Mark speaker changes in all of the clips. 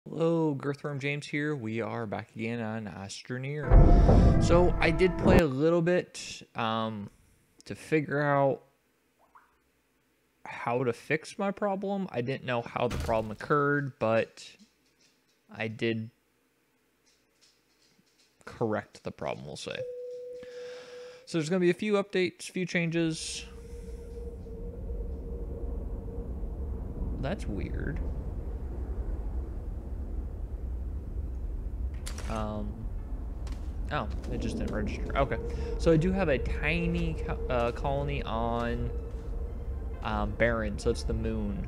Speaker 1: Hello, Girthworm James here. We are back again on Astroneer. So I did play a little bit to figure out how to fix my problem. I didn't know how the problem occurred, but I did correct the problem, we'll say. So there's going to be a few updates, a few changes. That's weird. Oh, it just didn't register. Okay. So I do have a tiny colony on Barren, so it's the moon.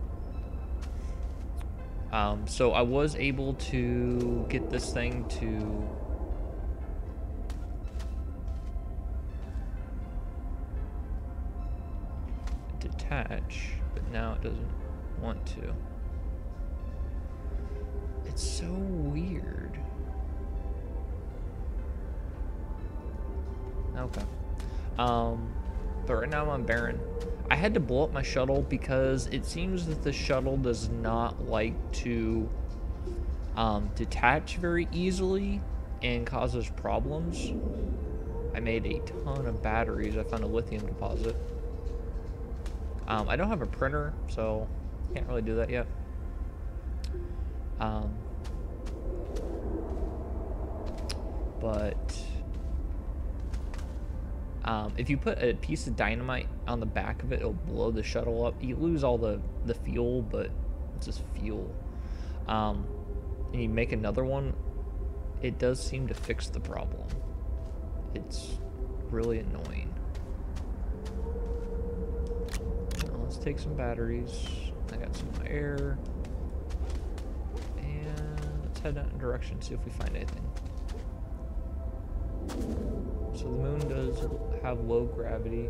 Speaker 1: So I was able to get this thing to detach, but now it doesn't want to. It's so weird. Okay. But right now I'm on Barren. I had to blow up my shuttle because it seems that the shuttle does not like to detach very easily and causes problems. I made a ton of batteries. I found a lithium deposit. I don't have a printer, so can't really do that yet. But if you put a piece of dynamite on the back of it, it'll blow the shuttle up. You lose all the fuel, but it's just fuel. And you make another one, it does seem to fix the problem. It's really annoying. Now let's take some batteries. I got some air. And let's head that direction, see if we find anything. So the moon does have low gravity.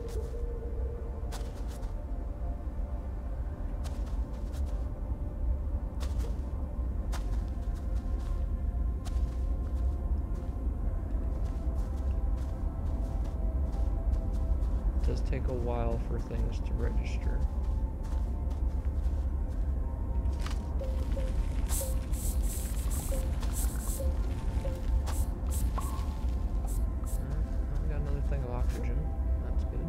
Speaker 1: It does take a while for things to register. Oxygen. That's good.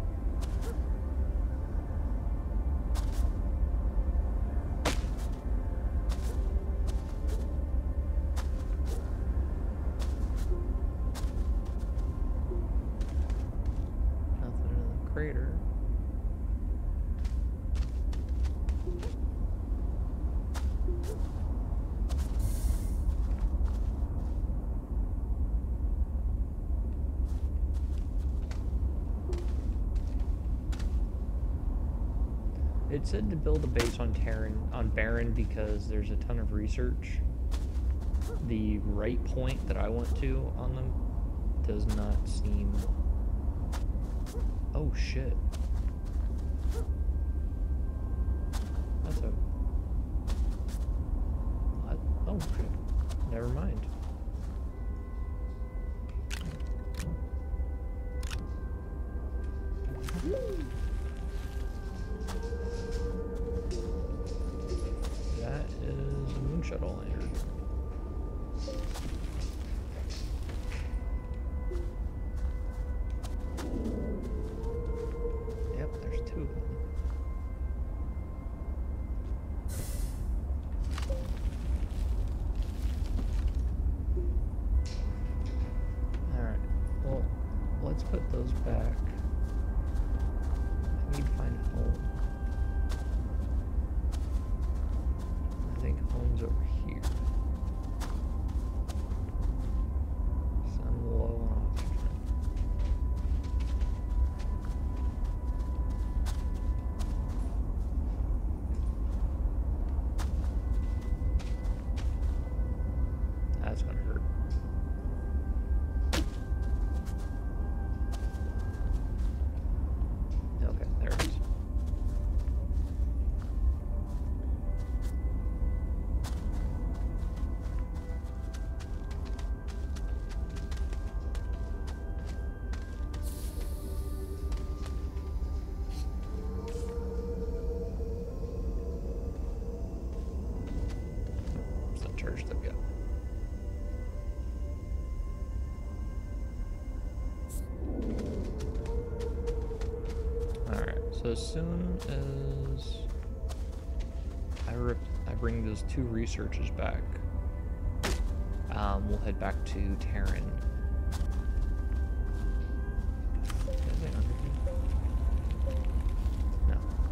Speaker 1: Nothing in the crater. It said to build a base on Barren because there's a ton of research. The right point that I went to on them does not seem... Oh shit. That's a... Oh shit. Never mind. That is a moon shuttle lander. Yep, there's two of them. Alright, well, let's put those back. I need to find home. I think home's over here. So I'm low on oxygen. That's gonna hurt. Okay, there it is. treasure step yet. Alright, so as soon as I bring those 2 researchers back, we'll head back to Terran. No.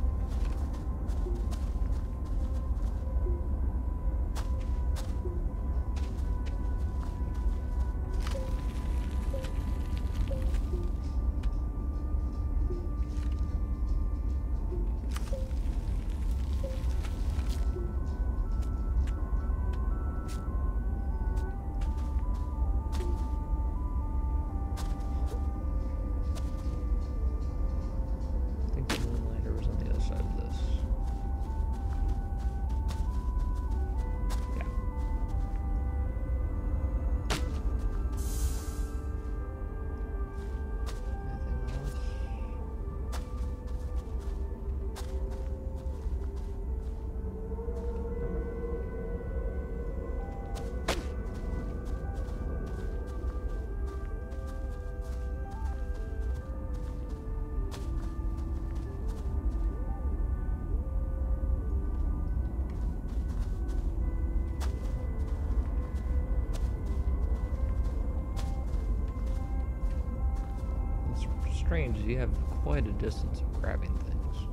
Speaker 1: Strange, you have quite a distance of grabbing things.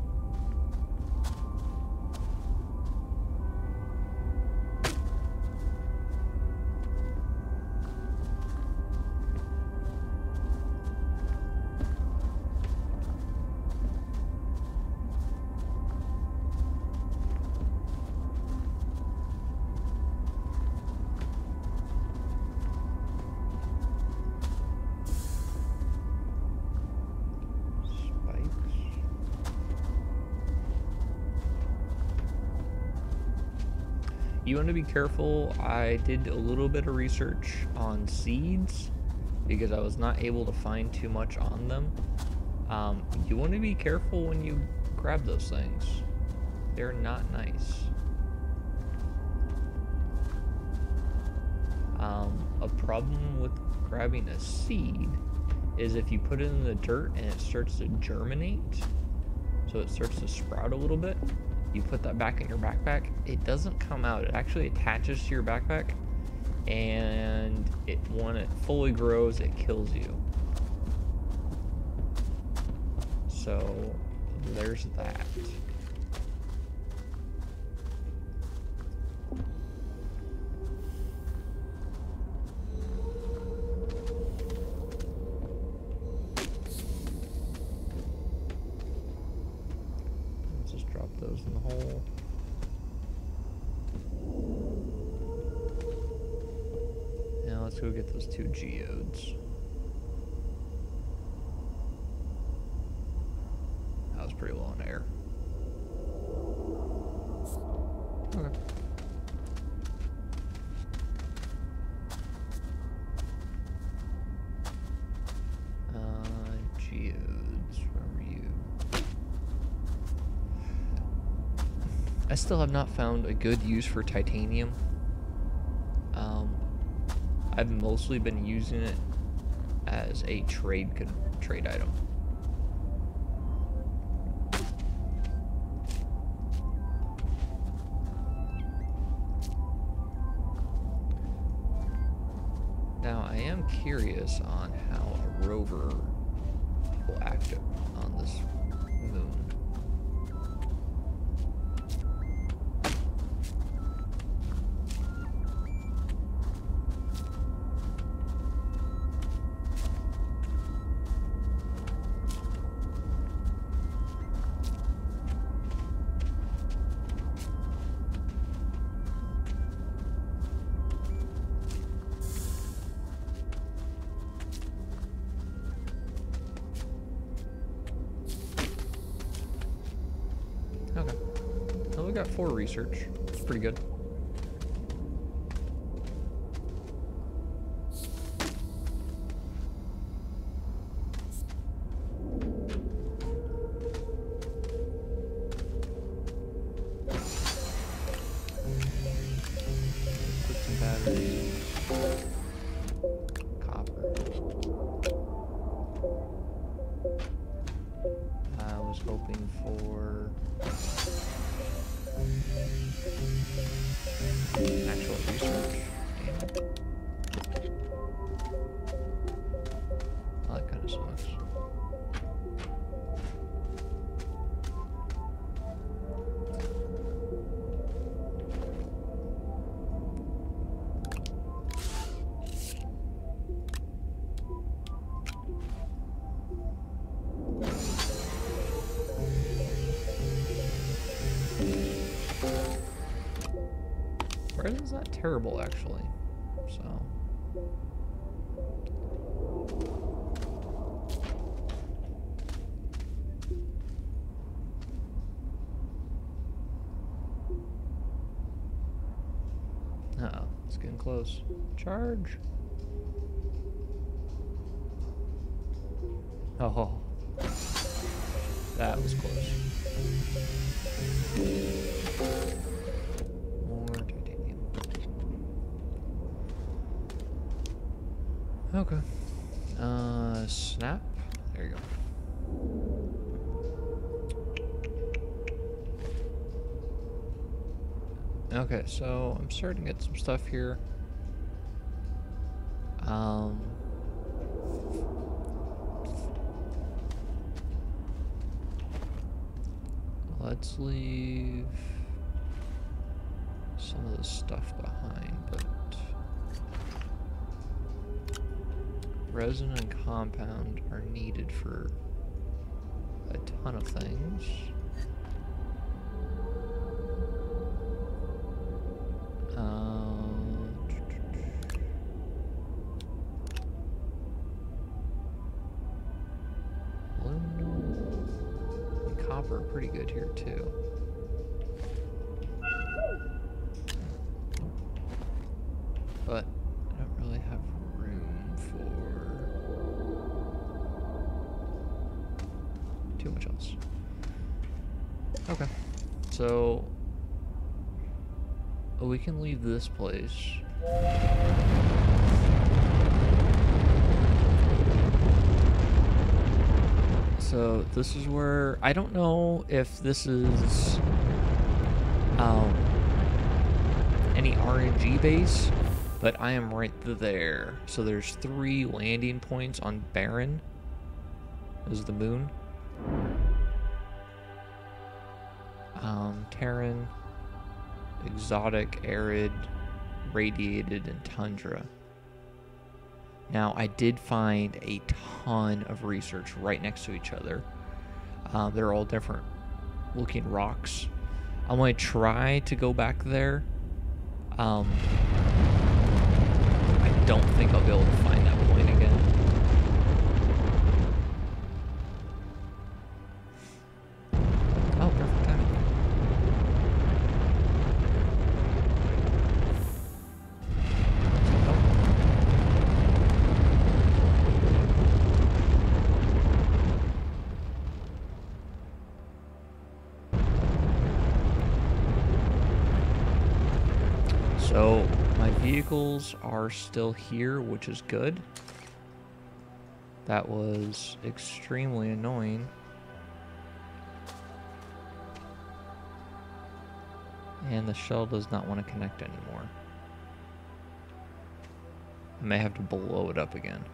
Speaker 1: You want to be careful. I did a little bit of research on seeds because I was not able to find too much on them. You want to be careful when you grab those things. They're not nice. A problem with grabbing a seed is if you put it in the dirt and it starts to germinate, so it starts to sprout a little bit, you put that back in your backpack, it doesn't come out. It actually attaches to your backpack, and when it fully grows, it kills you. So there's that. Those in the hole. Now let's go get those 2 geodes. That was pretty low in air. Okay. Geodes, where were you? I still have not found a good use for titanium. I've mostly been using it as a trade item. Now I am curious on how a rover will act on this moon. Okay. Well, we got 4 research. It's pretty good. Quick Copper. I was hoping for actual research. Damn it. Oh, that kind of sucks. Whereas is not terrible, actually. So. Uh-oh, it's getting close. Charge. Oh, that was close. More titanium. Okay. Snap. There you go. Okay, so I'm starting to get some stuff here. Let's leave some of the stuff behind, but resin and compound are needed for a ton of things. Aluminum and copper are pretty good here too. But I don't really have room for too much else. Okay, so we can leave this place. So this is where, I don't know if this is any RNG base, but I am right there. So there's 3 landing points on Barren. This is the moon. Terran, exotic, arid, radiated, and tundra. Now, I did find a ton of research right next to each other. They're all different looking rocks. I'm going to try to go back there. I don't think I'll be able to find that point again. Oh, perfect timing. So my vehicles are still here, which is good. That was extremely annoying. And the shell does not want to connect anymore. I may have to blow it up again.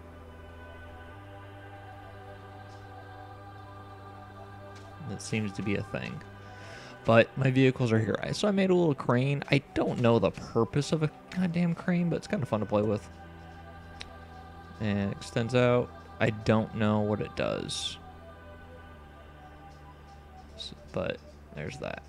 Speaker 1: That seems to be a thing. But my vehicles are here. So I made a little crane. I don't know the purpose of a goddamn crane, but it's kind of fun to play with. And it extends out. I don't know what it does. But there's that.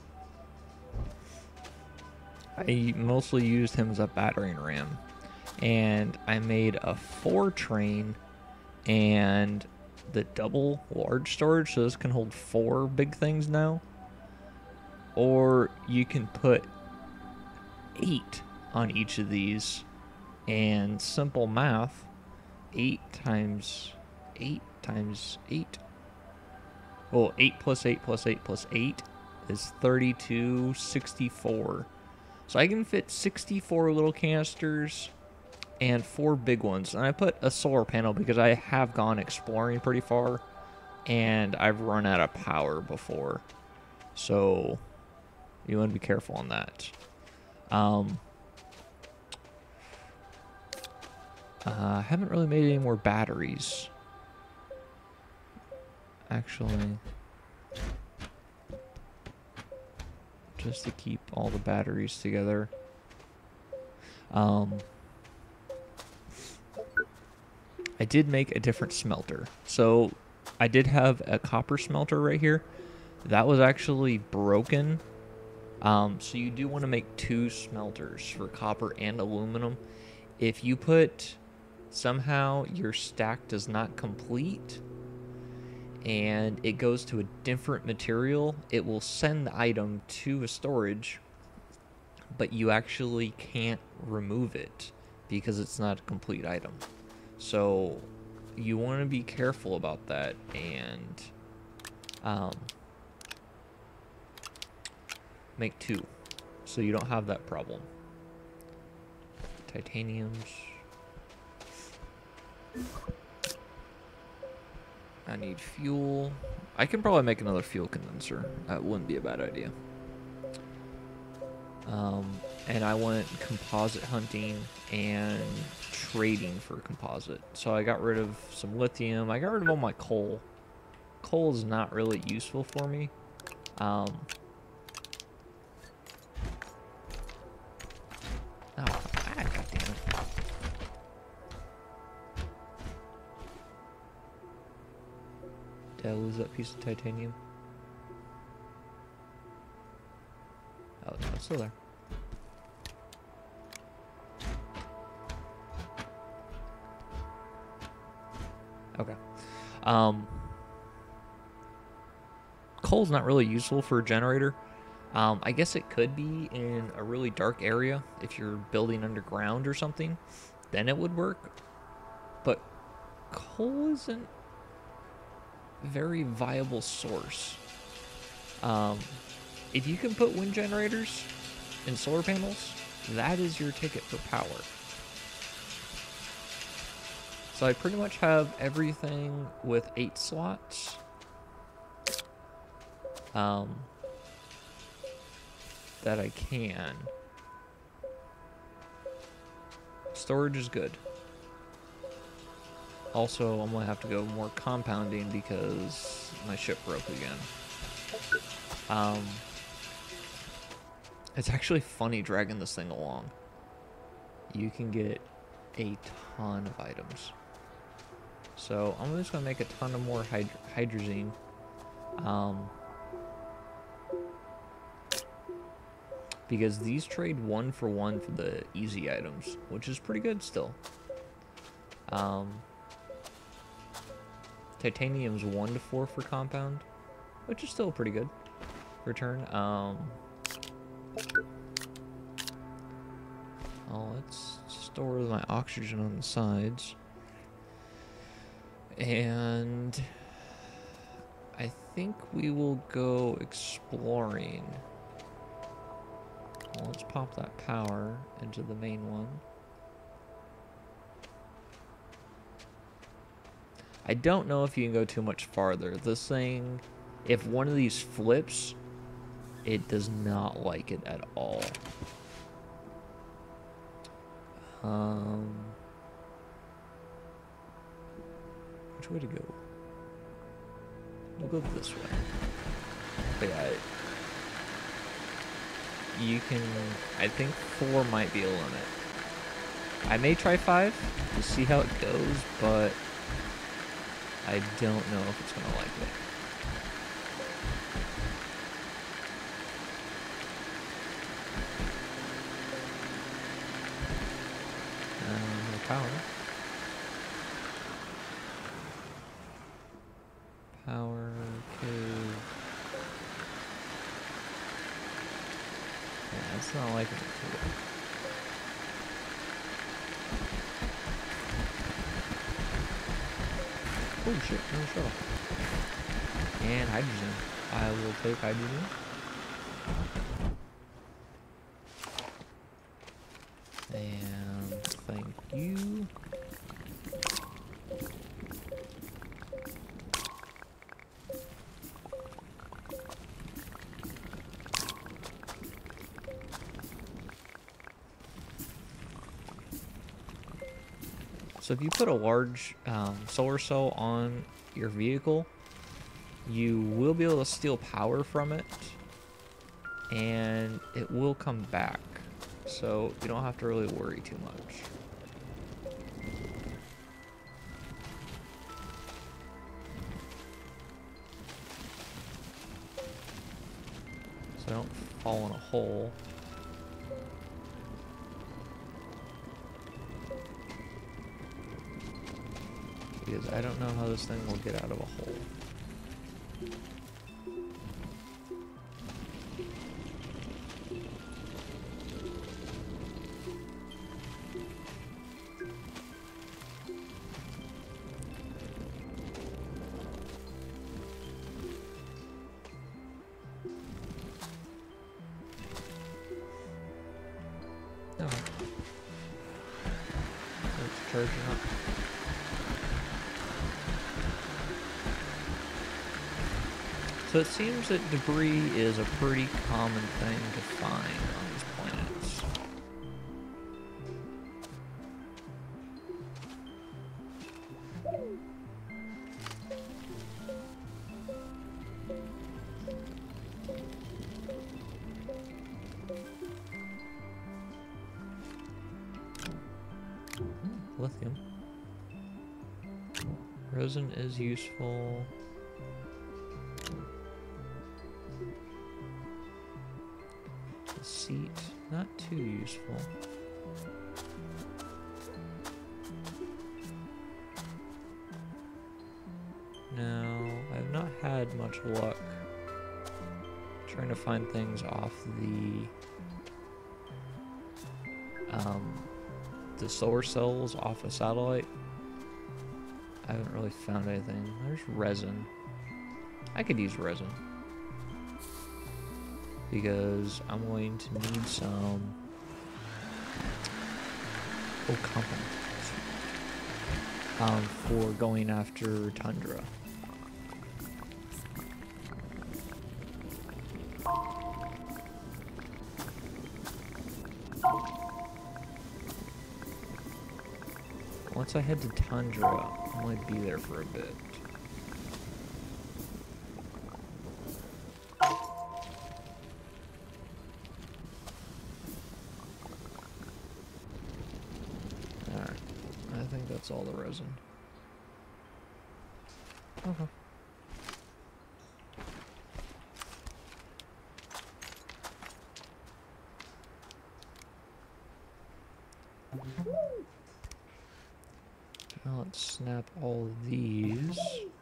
Speaker 1: I mostly used him as a battering ram. And I made a 4 train and the double large storage. So this can hold 4 big things now. Or you can put 8 on each of these. And simple math, 8 times 8 times 8. Well, 8 plus 8 plus 8 plus 8 is 3264. So I can fit 64 little canisters and 4 big ones. And I put a solar panel because I have gone exploring pretty far and I've run out of power before. So you want to be careful on that. I haven't really made any more batteries. Actually, just to keep all the batteries together. I did make a different smelter. So I did have a copper smelter right here. That was actually broken. So you do want to make 2 smelters for copper and aluminum. If you put, somehow your stack does not complete and it goes to a different material, it will send the item to a storage, but you actually can't remove it because it's not a complete item. So you want to be careful about that and make 2 so you don't have that problem. Titaniums. I need fuel. I can probably make another fuel condenser. That wouldn't be a bad idea. And I went composite hunting and trading for composite. So I got rid of some lithium. I got rid of all my coal. Coal is not really useful for me. Oh, God damn it. Did I lose that piece of titanium? Oh, no, it's still there. Okay. Coal's not really useful for a generator. I guess it could be in a really dark area if you're building underground or something. Then it would work. But coal isn't a very viable source. If you can put wind generators and solar panels, that is your ticket for power. So I pretty much have everything with 8 slots. That I can. Storage is good. Also, I'm gonna have to go more compounding because my ship broke again. It's actually funny dragging this thing along. You can get a ton of items. So I'm just gonna make a ton of more hydrazine. Because these trade 1 for 1 for the easy items, which is pretty good still. Titanium's 1 to 4 for compound, which is still pretty good return. Oh, let's store my oxygen on the sides. And I think we will go exploring. Well, let's pop that power into the main one. I don't know if you can go too much farther. This thing, if one of these flips, it does not like it at all. Which way to go? We'll go this way. But yeah, you can, I think 4 might be a limit. I may try 5 to see how it goes, but I don't know if it's going to like it. No power. Power, cave. Yeah, it's not liking it too well. Oh shit, no shuttle. And hydrogen. I will take hydrogen. And thank you. So if you put a large solar cell on your vehicle, you will be able to steal power from it, and it will come back. So you don't have to really worry too much. So I don't fall in a hole. Because I don't know how this thing will get out of a hole. No. It's charging up. So it seems that debris is a pretty common thing to find on these planets. Lithium. Resin is useful. Seat, not too useful. No, I've not had much luck trying to find things off the solar cells off a satellite. I haven't really found anything. There's resin. I could use resin. Because I'm going to need some company for going after tundra. Once I head to tundra, I might be there for a bit. That's all the resin. Okay. Now let's snap all of these.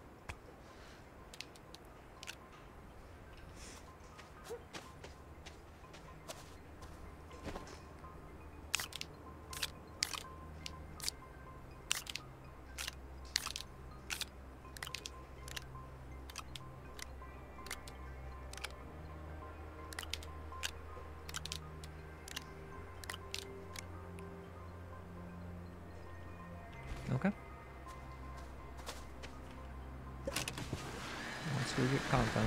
Speaker 1: Okay. Let's go get compound.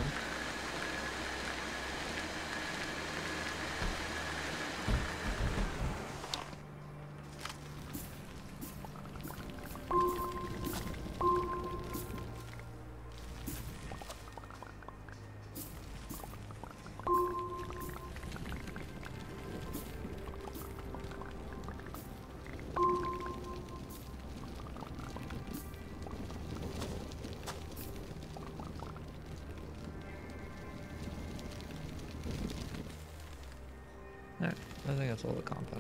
Speaker 1: Alright, I think that's all the compound.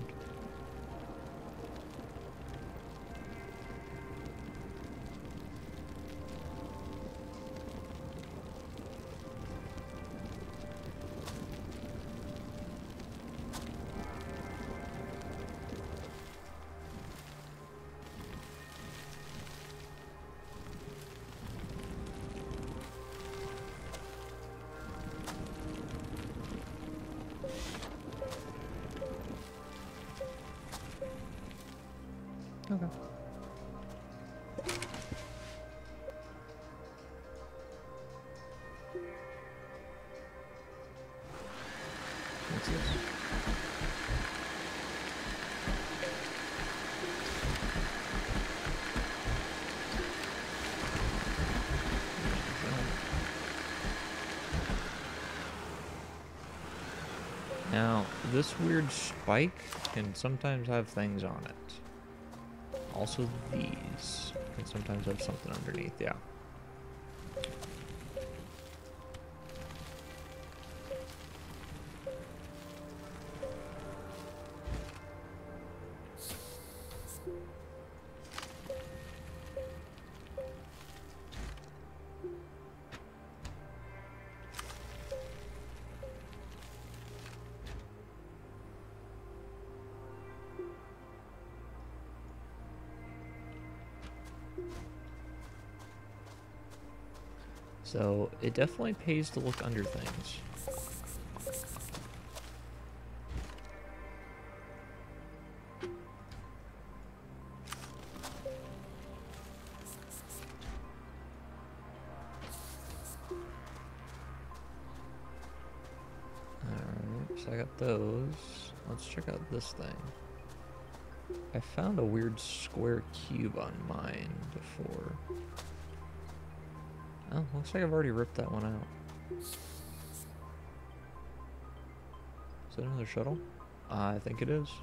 Speaker 1: Okay. What's this? Now, this weird spike can sometimes have things on it. Also, these can sometimes have something underneath, yeah. So, it definitely pays to look under things. Alright, so I got those. Let's check out this thing. I found a weird square cube on mine before. Oh, looks like I've already ripped that one out. Is that another shuttle? I think it is.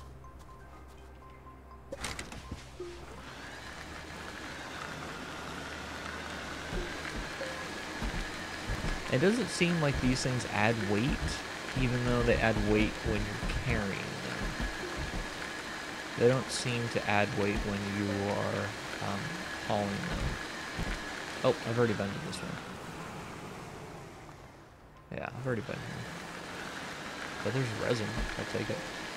Speaker 1: It doesn't seem like these things add weight, even though they add weight when you're carrying them. They don't seem to add weight when you are hauling them. Oh, I've already been to this one. Yeah, I've already been here. But there's resin. I'll take it.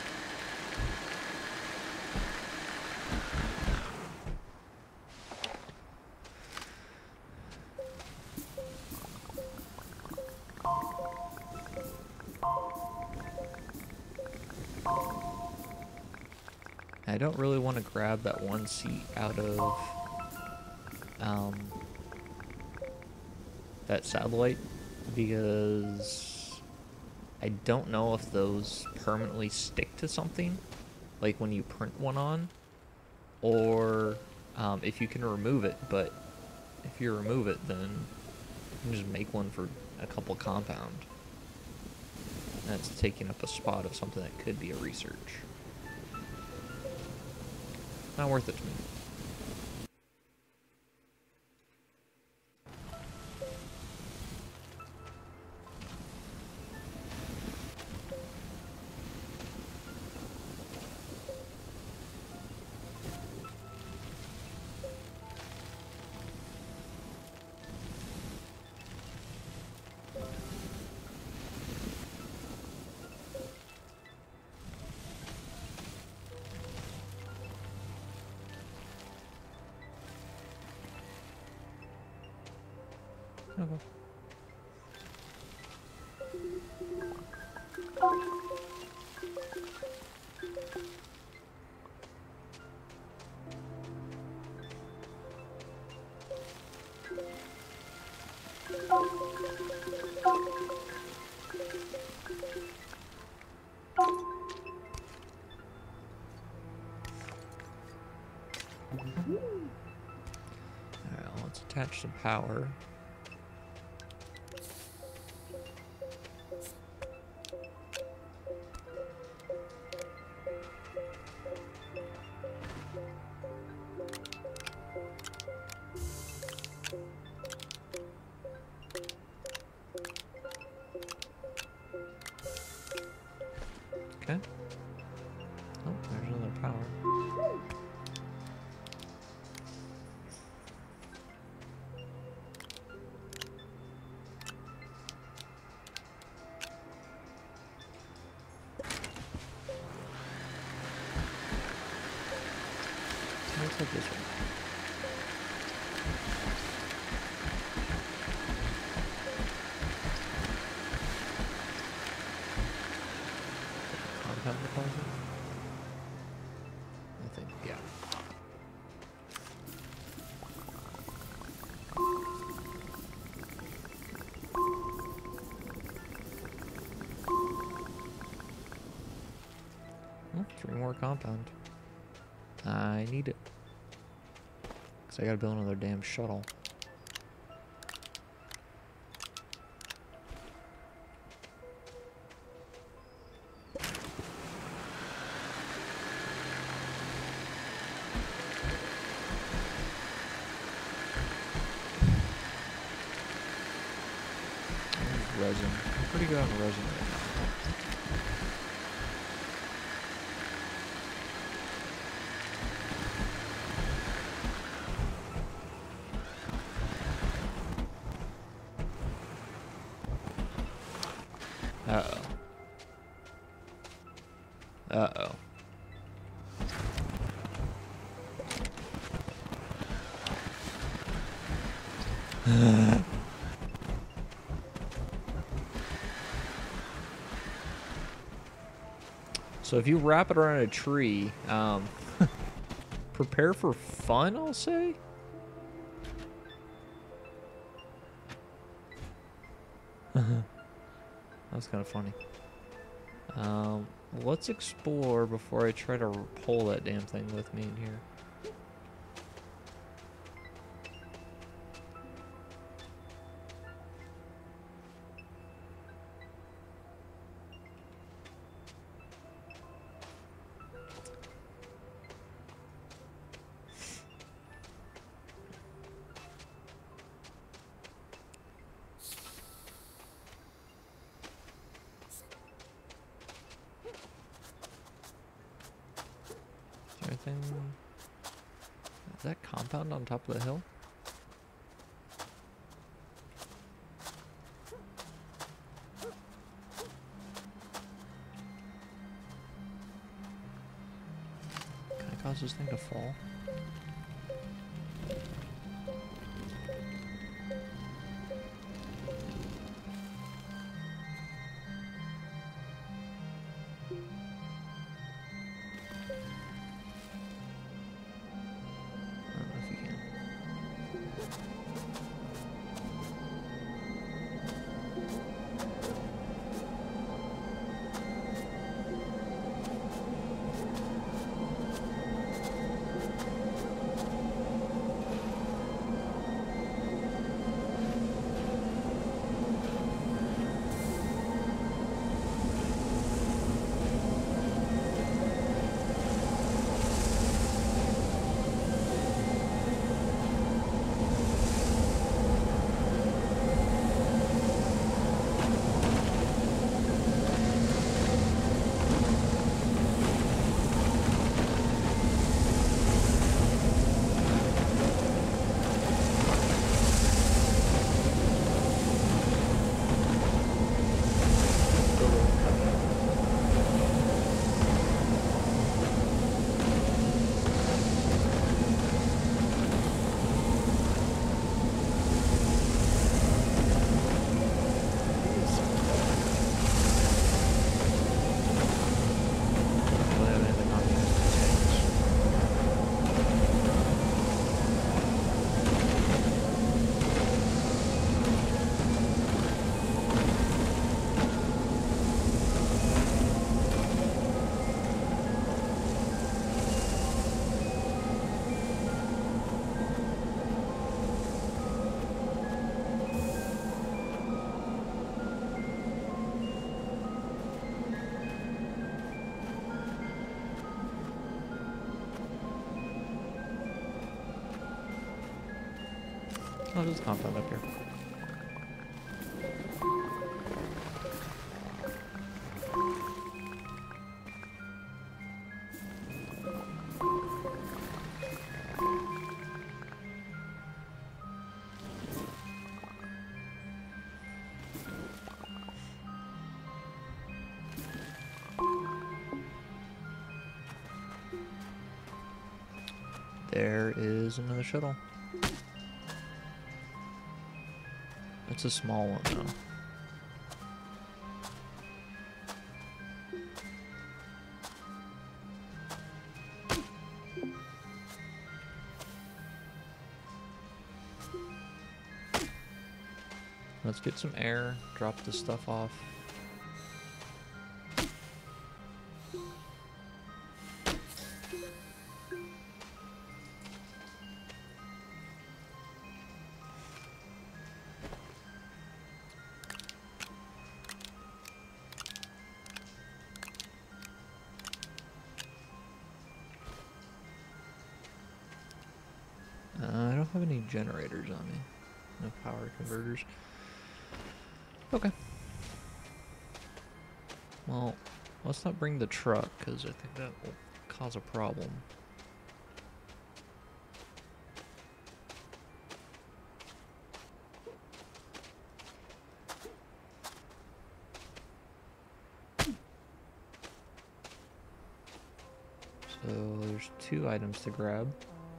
Speaker 1: I don't really want to grab that one seat out of that satellite because I don't know if those permanently stick to something, like when you print one on, or if you can remove it. But if you remove it, then you can just make one for a couple compound. That's taking up a spot of something that could be a research. Not worth it to me. Okay. Alright, let's attach some power. Okay. Oh, there's another power. Let's take this one. Compound deposit? I think, yeah. 3 more compound. I need it. Because I gotta build another damn shuttle. Resin. I'm pretty good on resin right now. Uh-oh. Uh-oh. So if you wrap it around a tree, prepare for fun, I'll say. That's kind of funny. Let's explore before I try to pull that damn thing with me in here. Anything? Is that compound on top of the hill? Can I cause this thing to fall? Oh, there's a compound up here. There is another shuttle. It's a small one, though. Let's get some air, drop this stuff off. have any generators on me. No power converters. Okay. Well, let's not bring the truck, because I think that will cause a problem. So there's 2 items to grab.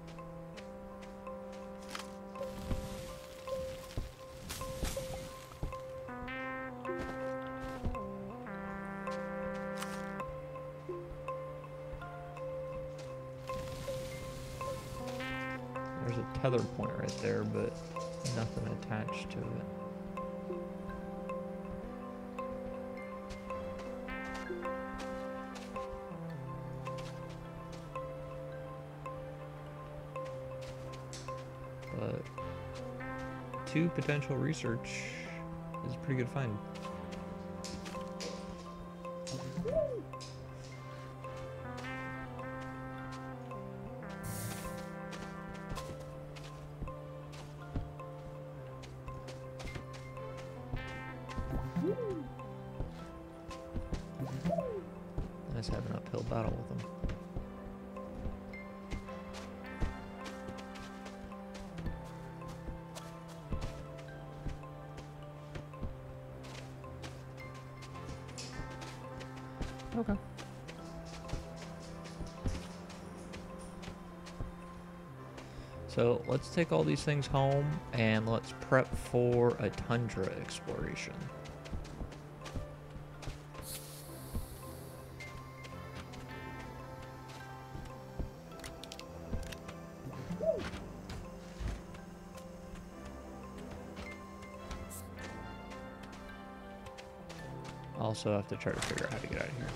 Speaker 1: There's a tether point right there, but nothing attached to it. But 2 potential research is a pretty good find. Let's have an uphill battle with them. Okay. So let's take all these things home and let's prep for a tundra exploration. Also have to try to figure out how to get out of here.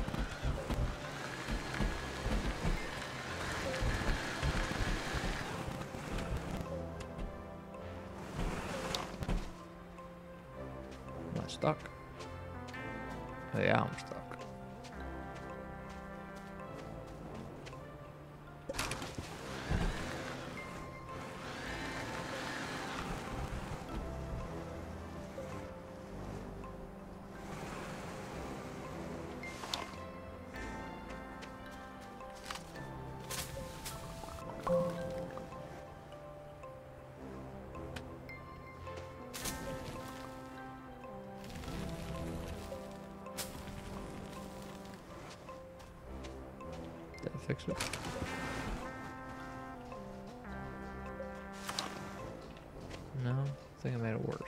Speaker 1: Am I stuck? Oh yeah, I'm stuck. Did I fix it? No, I think I made it worse.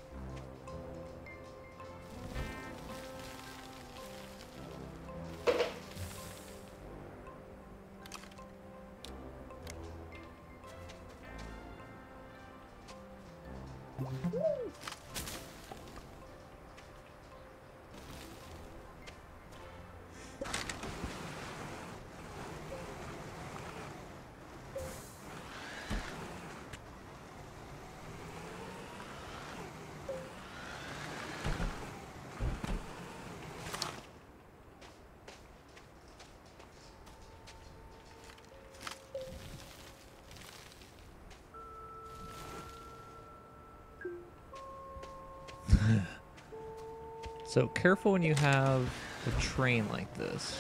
Speaker 1: So careful when you have a train like this.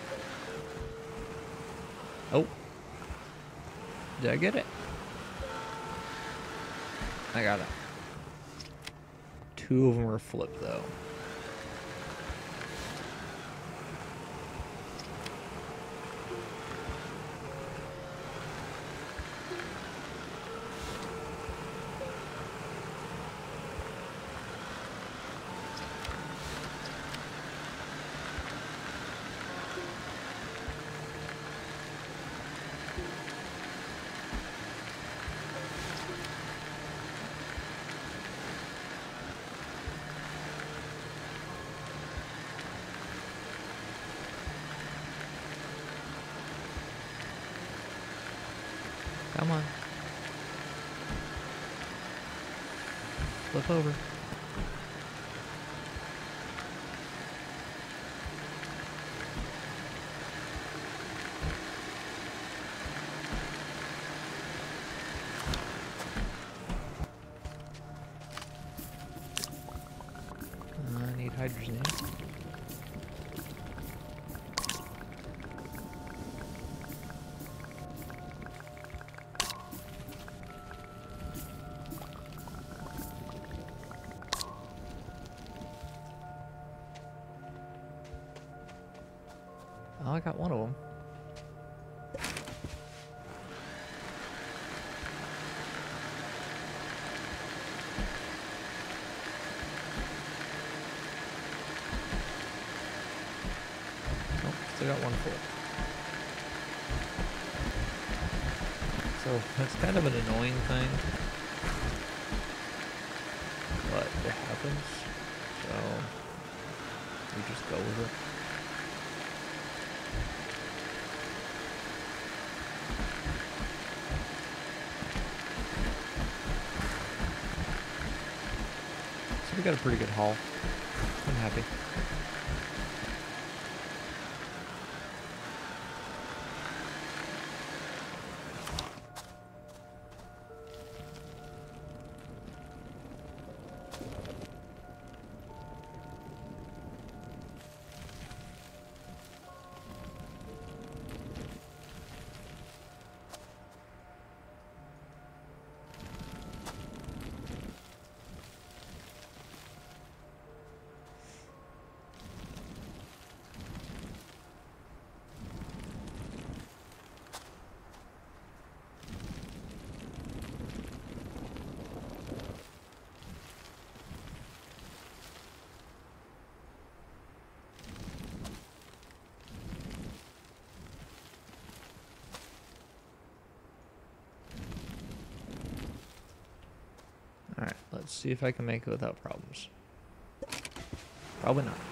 Speaker 1: Oh. Did I get it? I got it. 2 of them are flipped though. Come on. Flip over. Oh, I got one of them. Oh, still got one full. So that's kind of an annoying thing, but it happens. So we just go with it. So we got a pretty good haul. I'm happy. Alright, let's see if I can make it without problems. Probably not.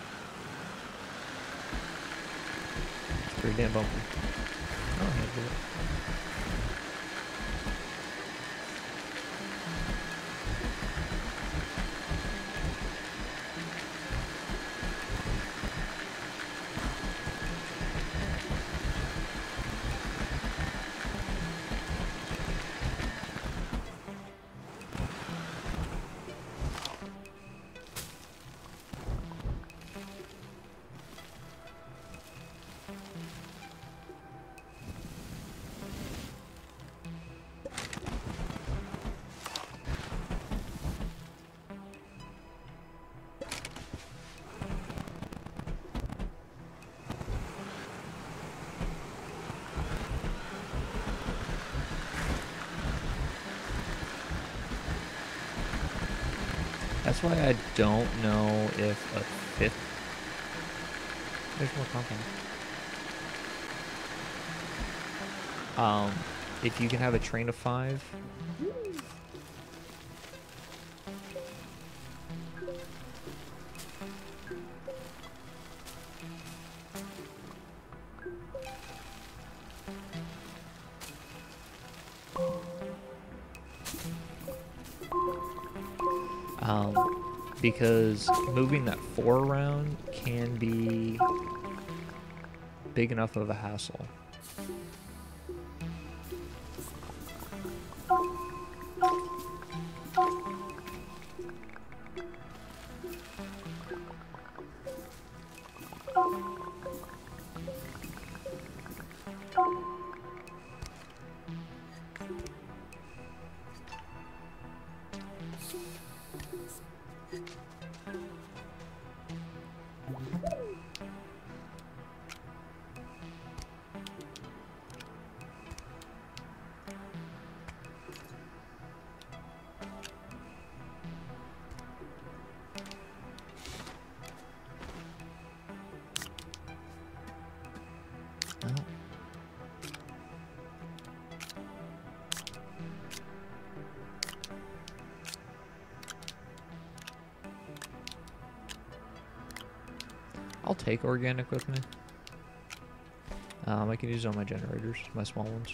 Speaker 1: It's pretty damn bumpy. I'll handle it. That's why I don't know if a fifth... There's more content. If you can have a train of 5... because moving that 4 around can be big enough of a hassle. I'll take organic with me. I can use it on my generators, my small ones.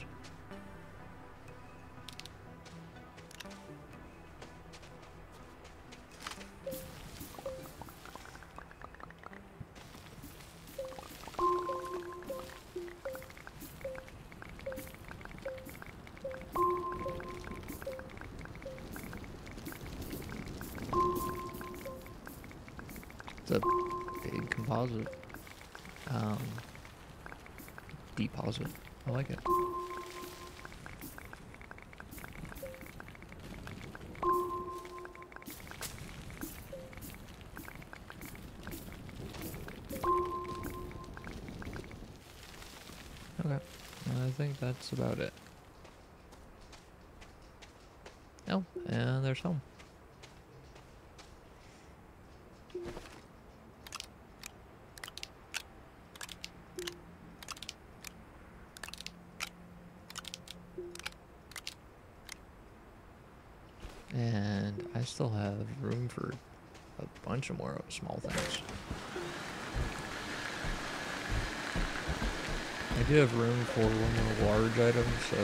Speaker 1: It's a big composite deposit. I like it. I think that's about it. Oh, and there's home. And I still have room for a bunch of more small things. I do have room for one more large item, so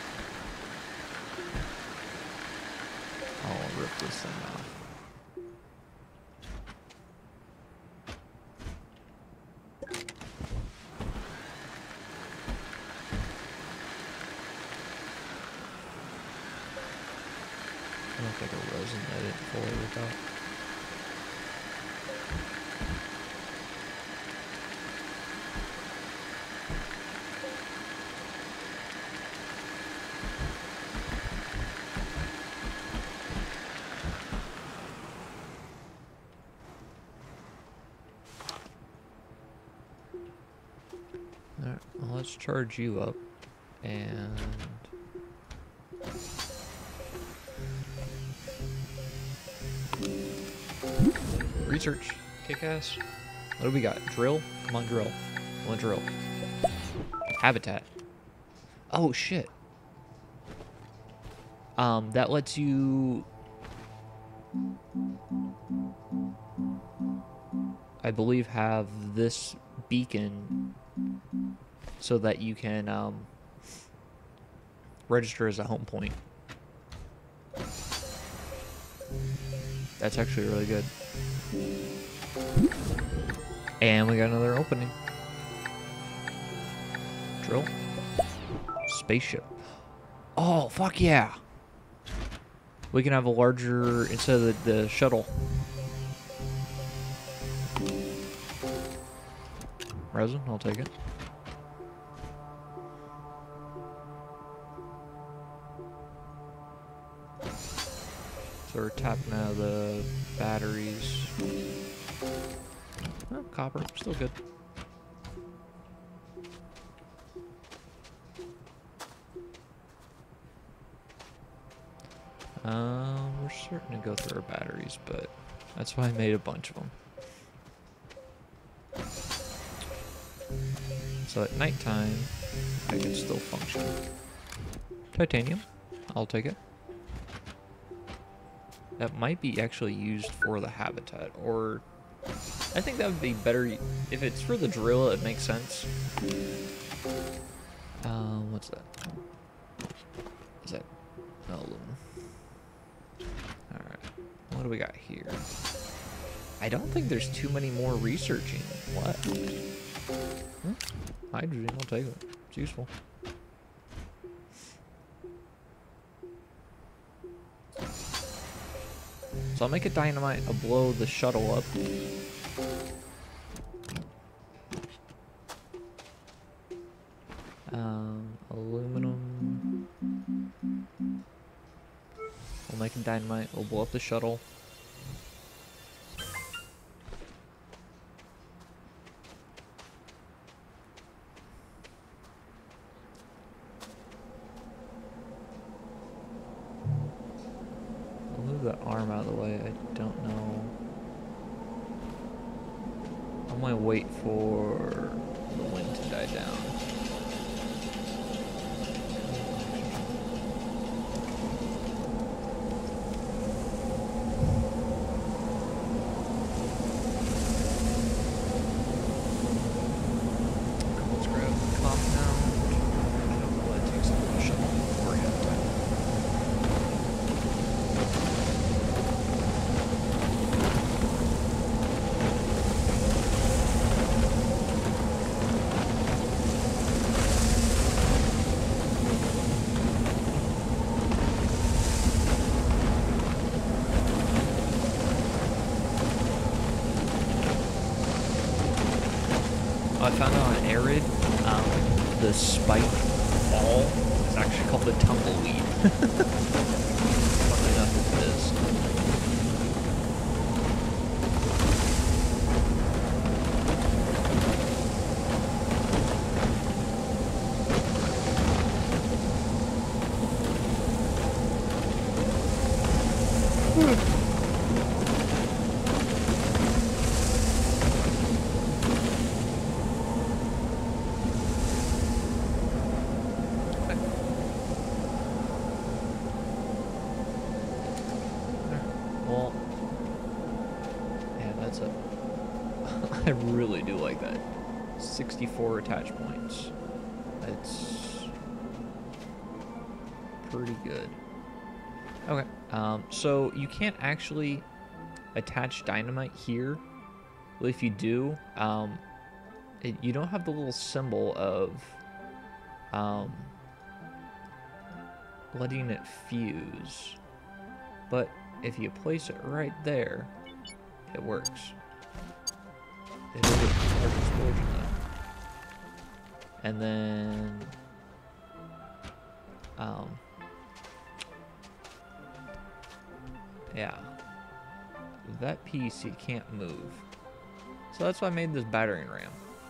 Speaker 1: I'll rip this thing off. I don't think a resin I didn't fully rip out. Alright, well, let's charge you up and research. Kick ass. What do we got? Drill? Come on, drill. I want drill. Habitat. Oh shit. That lets you, I believe, have this beacon so that you can register as a home point. That's actually really good. And we got another opening. Drill. Spaceship. Oh, fuck yeah. We can have a larger, instead of the shuttle. Resin, I'll take it. So we're tapping out of the batteries. Oh, copper, still good. We're starting to go through our batteries, but that's why I made a bunch of them. So at nighttime, I can still function. Titanium, I'll take it. That might be actually used for the habitat, or I think that would be better if it's for the drill. It makes sense. What's that? Is that aluminum? All right. What do we got here? I don't think there's too many more researching left. Hydrogen, I'll take it. It's useful. So I'll make a dynamite. I'll blow the shuttle up. Aluminum. We'll make a dynamite. We'll blow up the shuttle. I'll move that arm out of the way. I don't know. I'm gonna wait for the wind to die down. Let's grab the compound. I don't know what it takes to push shuttle before we have time. I found out on Arid, the spike fall is actually called the tumbleweed. Funnily enough, it is. Well, yeah, that's a... I really do like that. 64 attach points. It's pretty good. Okay, so you can't actually attach dynamite here. Well, if you do, you don't have the little symbol of letting it fuse. But if you place it right there, it works. It'll get a large explosion though. And then yeah. That piece you can't move. So that's why I made this battering ram.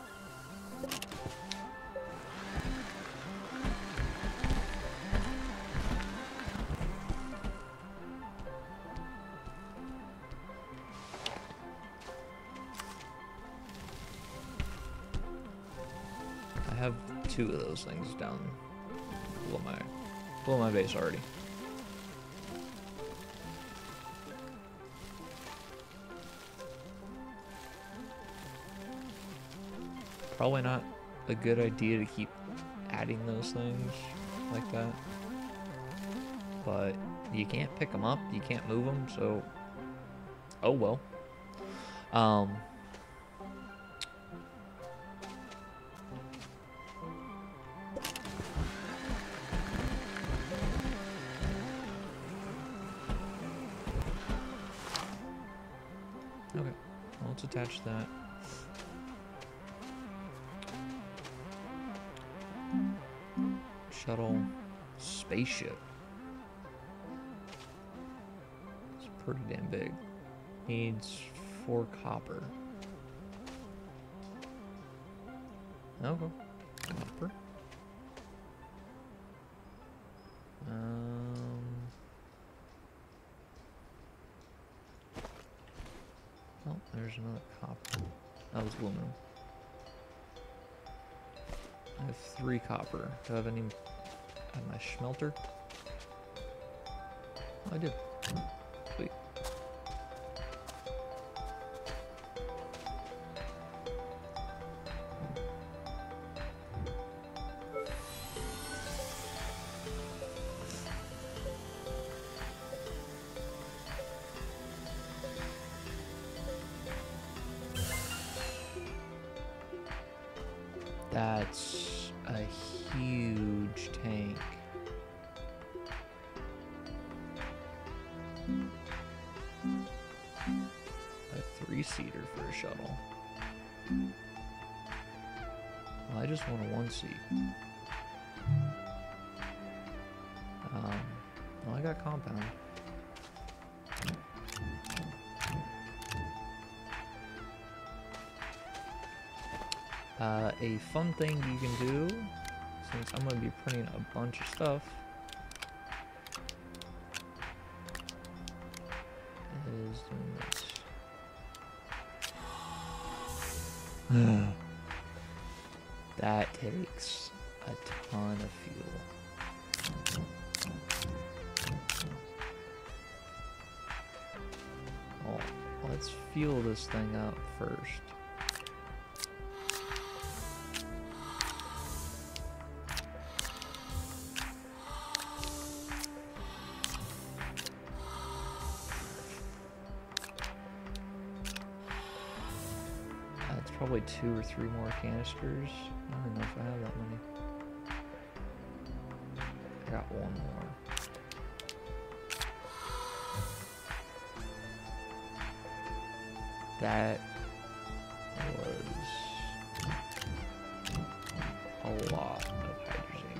Speaker 1: I have 2 of those things down below my base already. Probably not a good idea to keep adding those things like that. But you can't pick them up, you can't move them, so oh well. Okay, well, let's attach that. Shuttle spaceship. It's pretty damn big. Needs 4 copper. Okay. Copper. Oh, there's another copper. That was aluminum. I have 3 copper. Do I have any at my smelter? Oh, I do. Sweet. That's a huge tank. A 3-seater for a shuttle. Well, I just want a 1-seat. Well, I got compound. A fun thing you can do, since I'm going to be printing a bunch of stuff, is doing this. That takes a ton of fuel. Well, let's fuel this thing up first. Probably 2 or 3 more canisters. I don't know if I have that many. I got 1 more. That was a lot of hydrazine.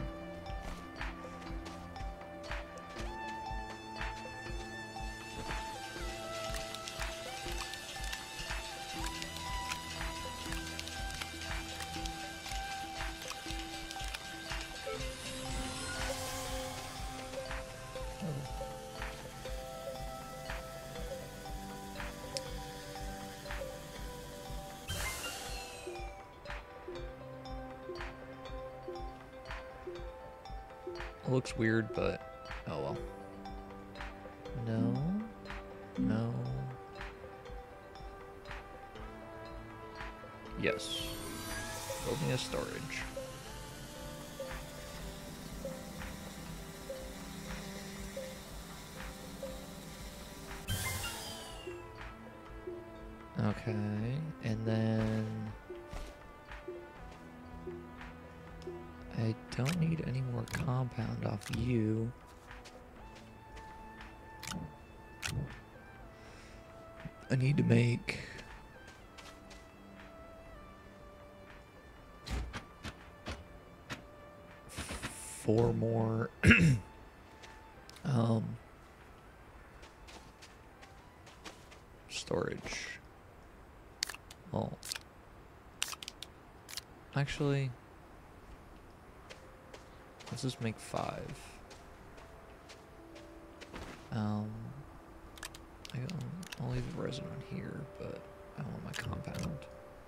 Speaker 1: It looks weird, but oh well. No. No. Yes. Building a storage. Okay, and then I don't need any more compound off you. I need to make 4 more storage. Well, actually, let's just make 5. I'll leave the resin on here, but I want my compound.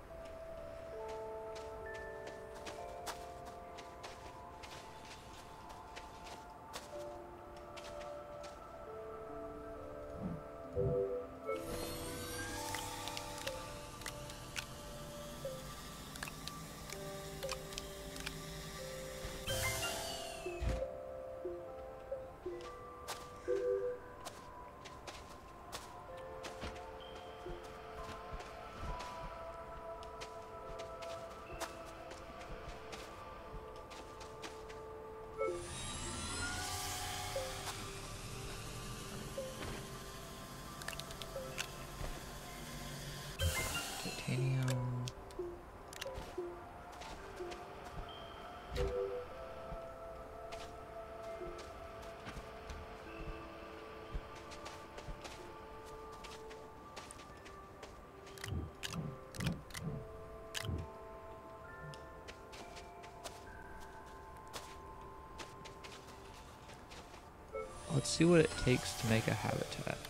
Speaker 1: Titanium. Let's see what it takes to make a habitat.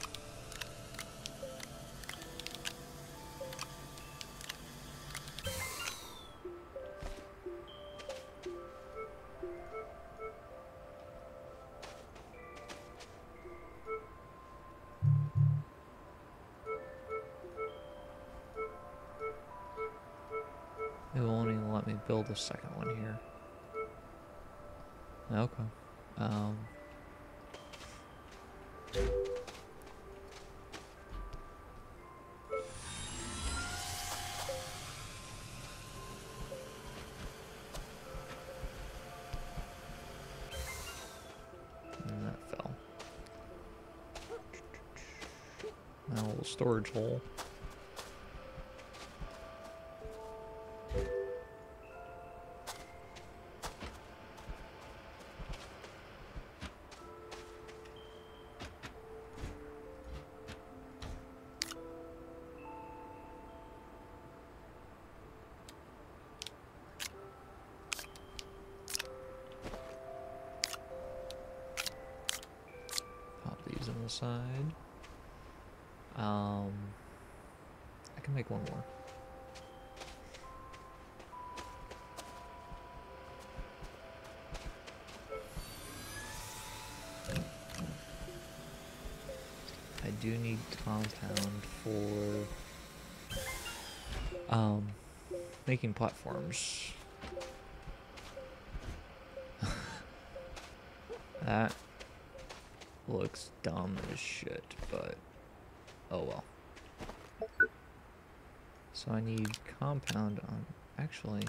Speaker 1: It won't even let me build a second one here. Okay. And that fell. Now a little storage hole. On the side. I can make one more. I do need compound for making platforms. That looks dumb as shit, but oh well. So I need compound on, actually.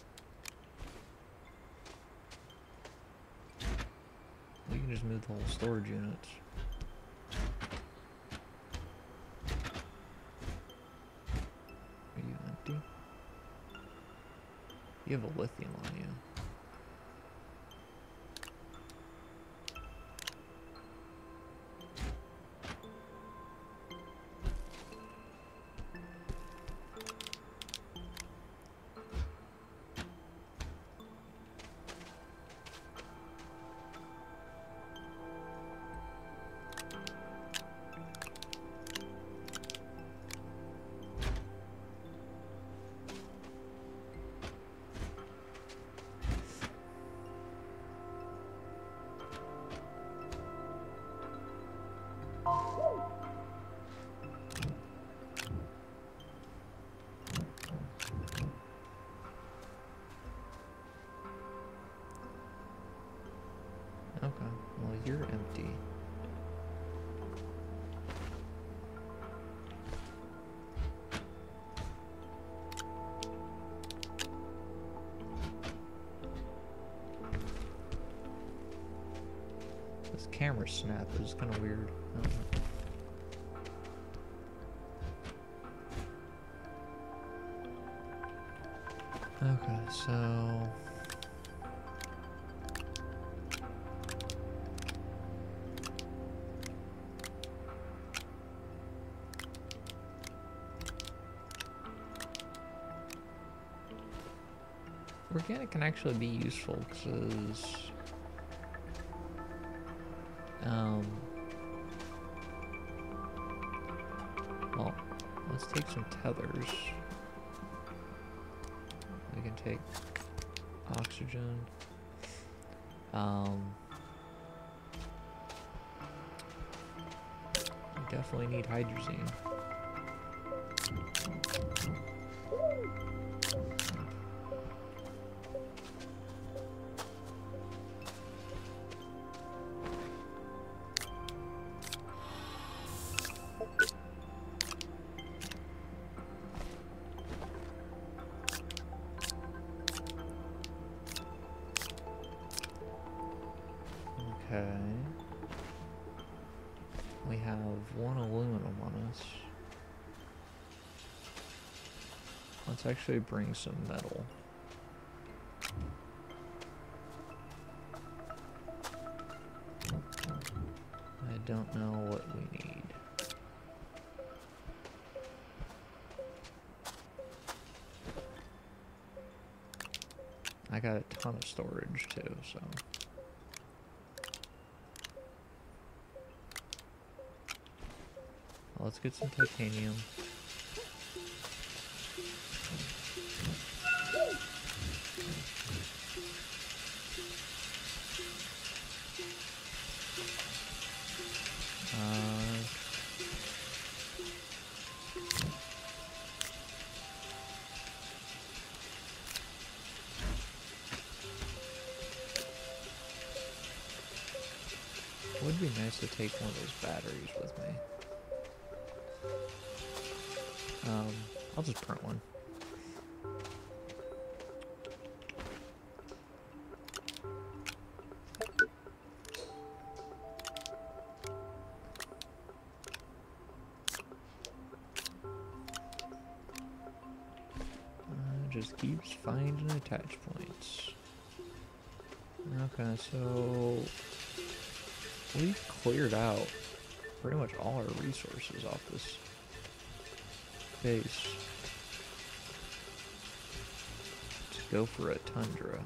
Speaker 1: We can just move the whole storage units. Are you empty? You have a lithium on you. Okay, well, you're empty. This camera snap is kind of weird. I don't know. Okay, so organic can actually be useful because well, let's take some tethers. We can take oxygen. We definitely need hydrazine. Okay. We have one aluminum on us. Let's actually bring some metal. I don't know what we need. I got a ton of storage too, so. Let's get some titanium. Would be nice to take one of those batteries with me. I'll just print one. Just keeps finding attach points. Okay, so we've cleared out pretty much all our resources off this base. Let's go for a tundra.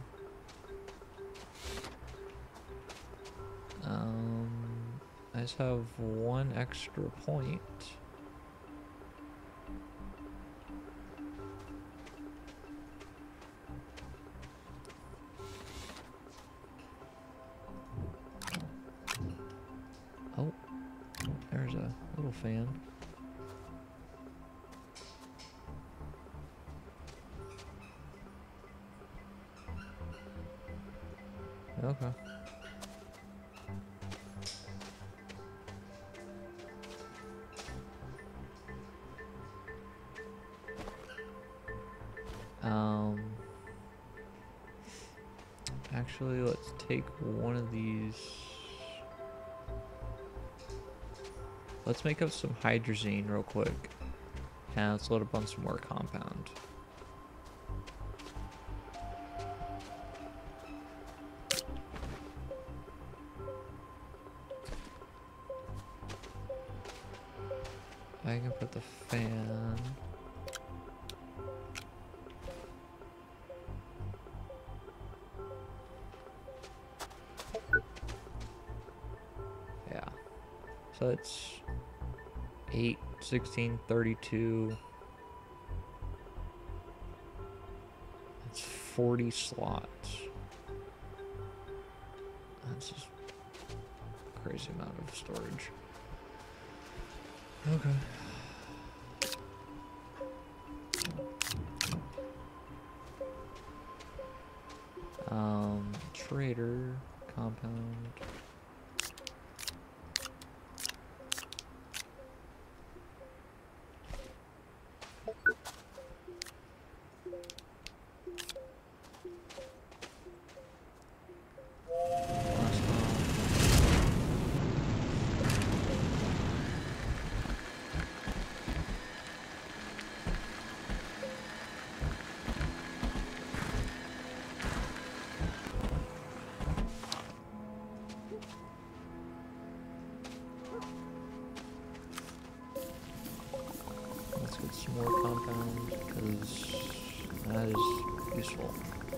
Speaker 1: I just have one extra point. Oh, there's a little fan. Okay. Actually, let's take one of these. Let's make up some hydrazine real quick. And let's load up on some more compound. I can put the fan. Yeah. So it's 8, 16, 32. It's 40 slots. That's just a crazy amount of storage. Okay. Trader, compound. That is useful.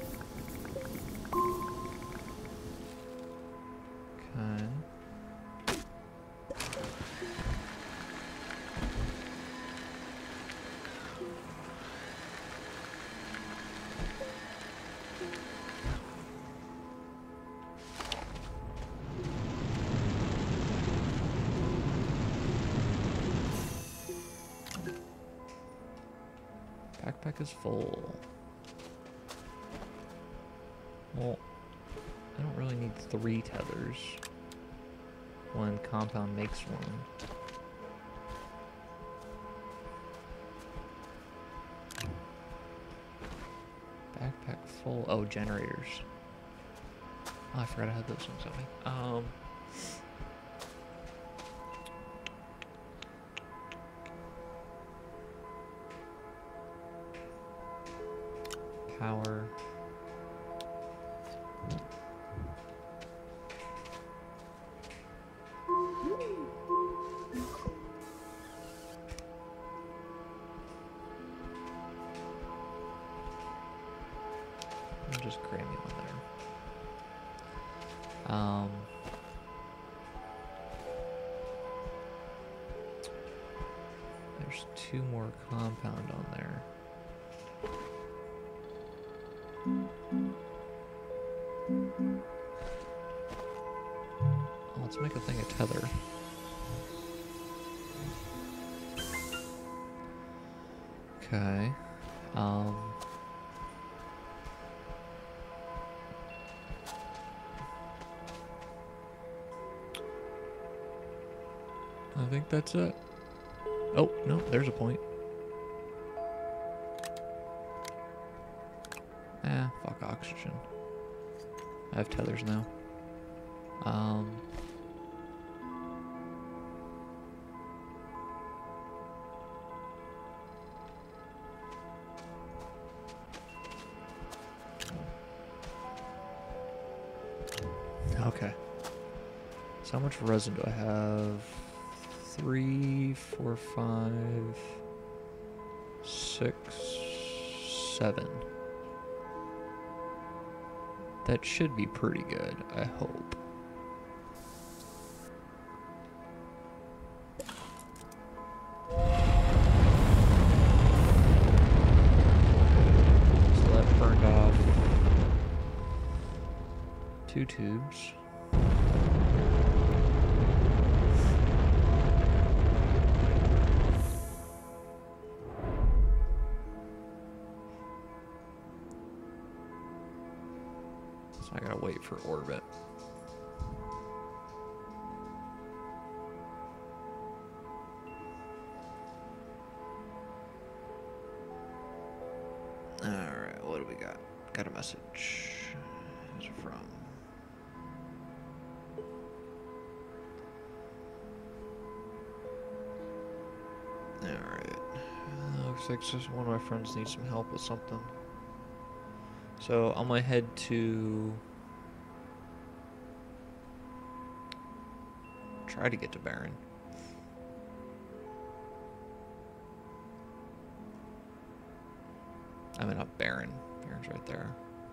Speaker 1: Okay. Backpack is full. Well, I don't really need 3 tethers when compound makes one. Backpack full. Oh, generators. Oh, I forgot I had those ones on me. Power. I'll just cram you on there. There's 2 more compound on there. Oh, let's make a thing of tether. Okay. I think that's it. Oh, no, there's a point. Fuck oxygen. I have tethers now. Okay. So how much resin do I have? 3, 4, 5, 6, 7. That should be pretty good, I hope. So that burned off 2 tubes. I gotta wait for orbit. Alright, what do we got? Got a message. Who's it from? Alright. Looks like just one of my friends needs some help with something. So I'm gonna head to try to get to Baron. I mean, not Baron. Baron's right there.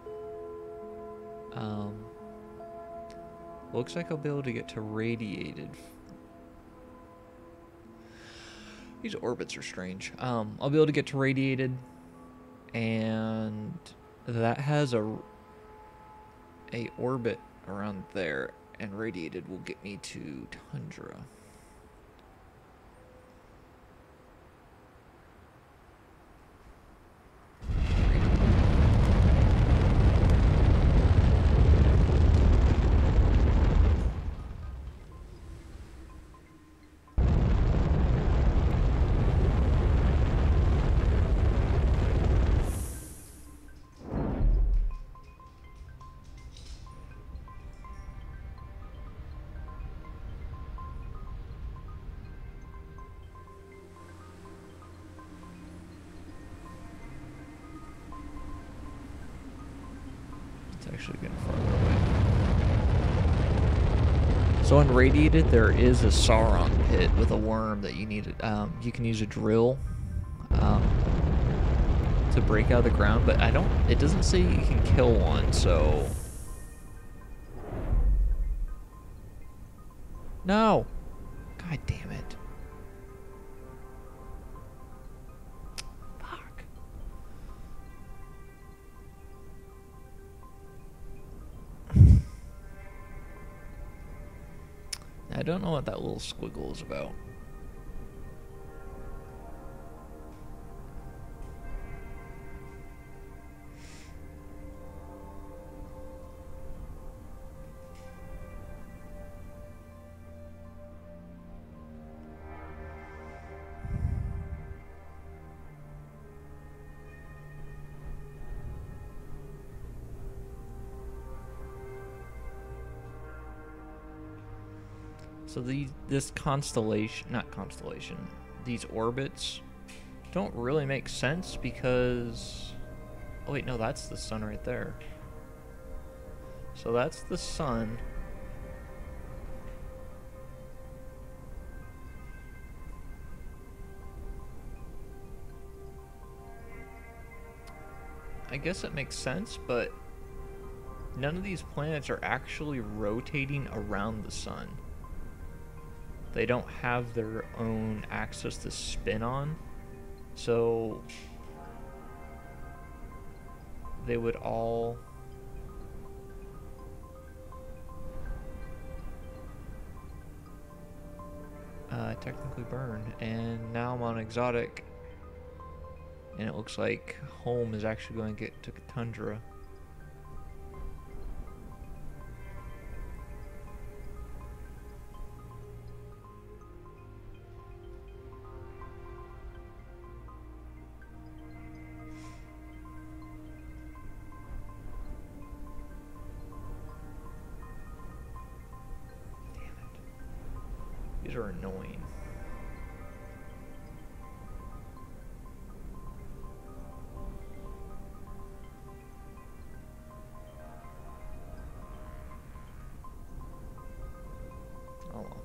Speaker 1: Looks like I'll be able to get to radiated. These orbits are strange. I'll be able to get to radiated, and that has a orbit around there, and radiated will get me to Tundra. Actually getting farther away. So on radiated, there is a Sauron pit with a worm that you need. You can use a drill to to break out of the ground, but I don't. It doesn't say you can kill one, so. No! God damn it. Fuck. I don't know what that little squiggle is about. So this constellation, not constellation, these orbits don't really make sense because, oh wait, no, that's the sun right there. So that's the sun. I guess it makes sense, but none of these planets are actually rotating around the sun. They don't have their own axis to spin on, so they would all technically burn. And now I'm on exotic, and it looks like home is actually going to get to tundra. These are annoying. Oh well.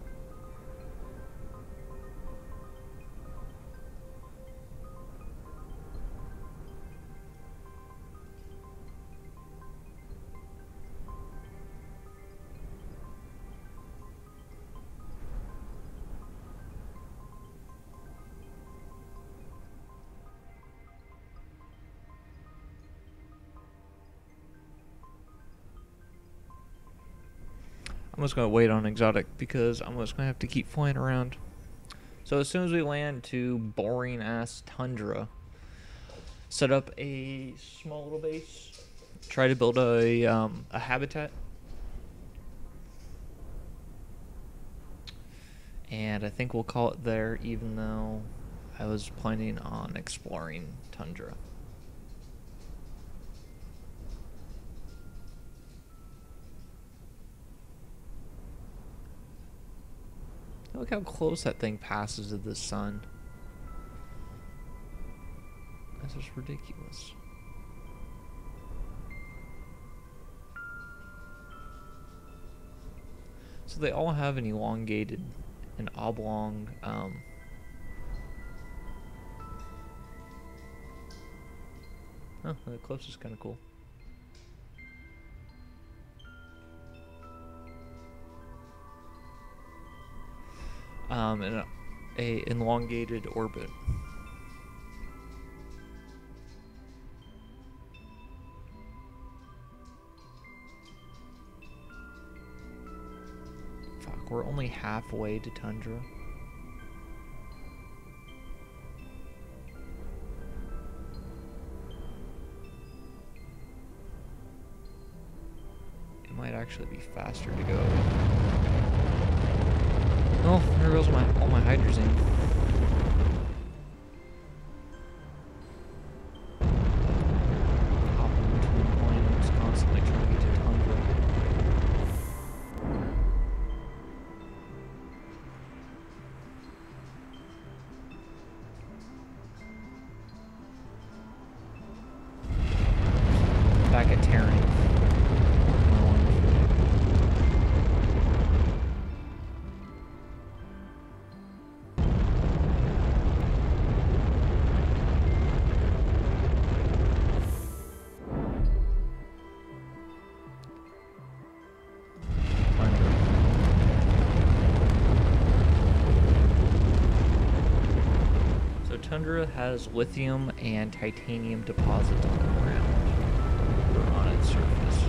Speaker 1: I'm just going to wait on exotic because I'm just going to have to keep flying around. So as soon as we land to boring ass tundra, set up a small little base, try to build a habitat, and I think we'll call it there, even though I was planning on exploring tundra. Look how close that thing passes to the sun. That's just ridiculous. So they all have an elongated, an oblong, oh, the close is kind of cool. And a elongated orbit. Fuck, we're only halfway to tundra. It might actually be faster to go. Oh, there goes all my hydrazine. Hopping between planes, constantly trying to get to tundra. Back at Terran. tundra has lithium and titanium deposits on the ground or on its surface.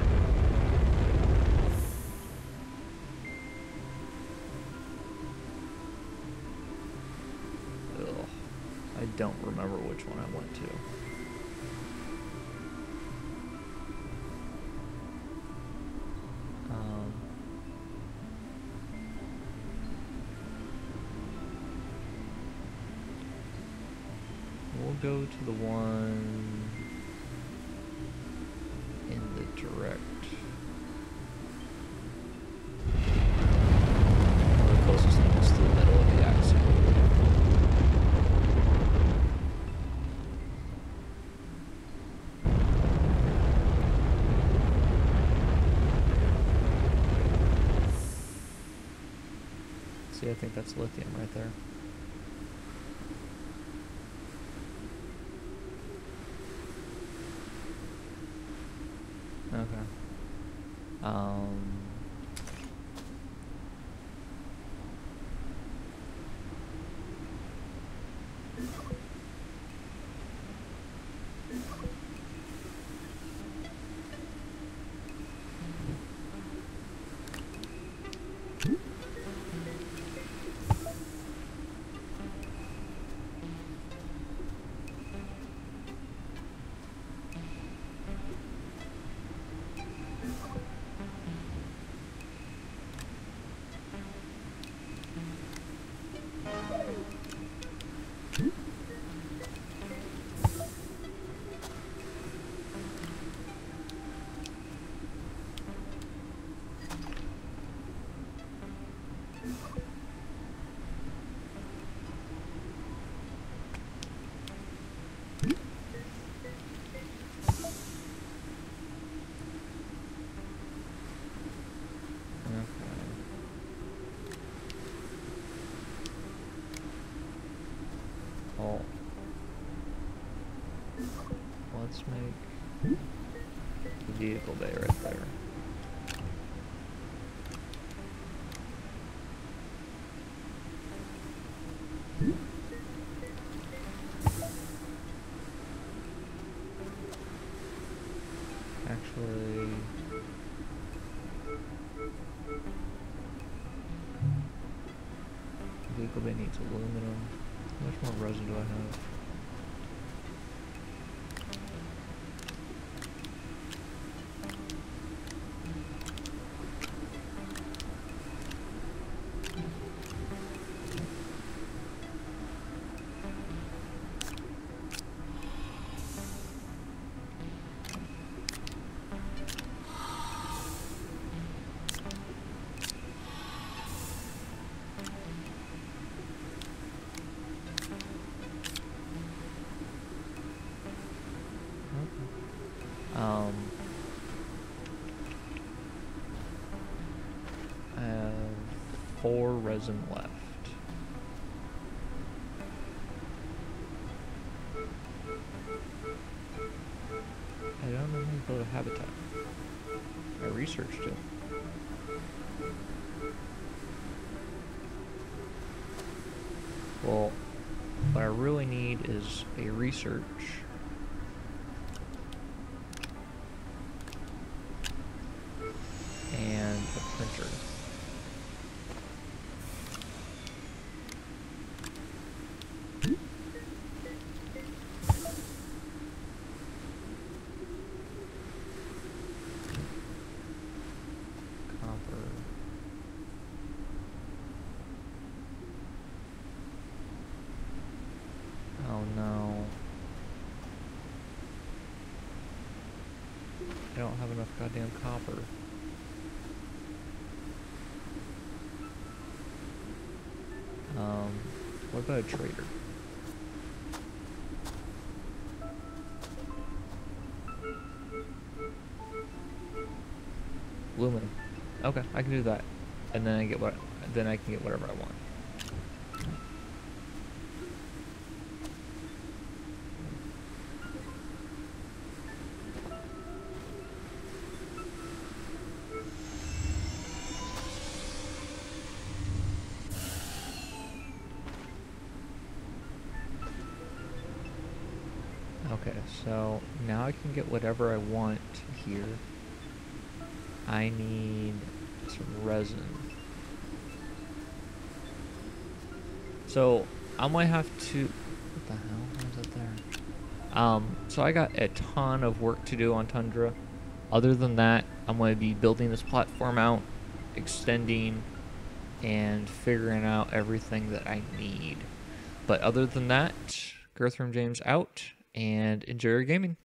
Speaker 1: Ugh. I don't remember which one I went to. We'll go to the one in the direct. The closest thing is to the middle of the axis. See, I think that's lithium right there. Okay. Oh. Let's make the vehicle bay right there. Actually, vehicle bay needs aluminum. How much more resin do I have? I have 4 resin left. I don't know how to build a habitat. I researched it. Well, what I really need is a research. And a printer. Copper. Oh no. I don't have enough goddamn copper. What about a trader? Aluminum. Okay, I can do that. And then I can get whatever I want. So now I can get whatever I want here. I need some resin. So I might have to. What the hell? Why is it there? So I got a ton of work to do on Tundra. Other than that, I'm going to be building this platform out, extending, and figuring out everything that I need. But other than that, Girthroom James out, and enjoy your gaming.